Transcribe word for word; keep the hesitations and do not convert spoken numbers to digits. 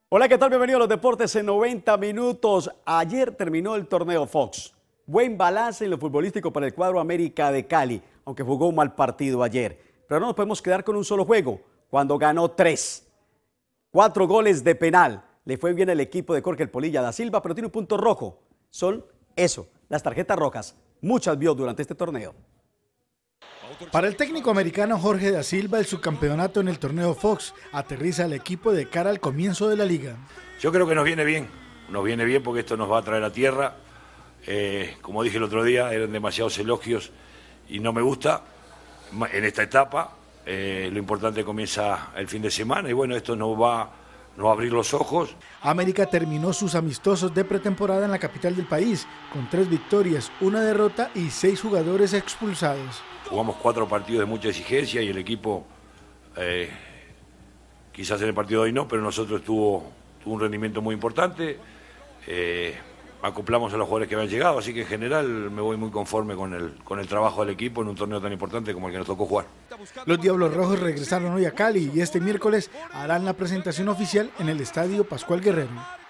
Hola, ¿qué tal? Bienvenidos a los deportes en noventa minutos. Ayer terminó el torneo Fox. Buen balance en lo futbolístico para el cuadro América de Cali, aunque jugó un mal partido ayer. Pero no nos podemos quedar con un solo juego, cuando ganó tres. Cuatro goles de penal. Le fue bien el equipo de Jorge el Polilla da Silva, pero tiene un punto rojo. Son eso, las tarjetas rojas. Muchas vio durante este torneo. Para el técnico americano Jorge da Silva, el subcampeonato en el torneo Fox aterriza al equipo de cara al comienzo de la liga. Yo creo que nos viene bien, nos viene bien porque esto nos va a traer a tierra. Eh, como dije el otro día, eran demasiados elogios y no me gusta en esta etapa. Eh, lo importante comienza el fin de semana y bueno, esto nos va, nos va a abrir los ojos. América terminó sus amistosos de pretemporada en la capital del país, con tres victorias, una derrota y seis jugadores expulsados. Jugamos cuatro partidos de mucha exigencia y el equipo, eh, quizás en el partido de hoy no, pero nosotros tuvo, tuvo un rendimiento muy importante. Eh, acoplamos a los jugadores que habían llegado, así que en general me voy muy conforme con el, con el trabajo del equipo en un torneo tan importante como el que nos tocó jugar. Los Diablos Rojos regresaron hoy a Cali y este miércoles harán la presentación oficial en el Estadio Pascual Guerrero.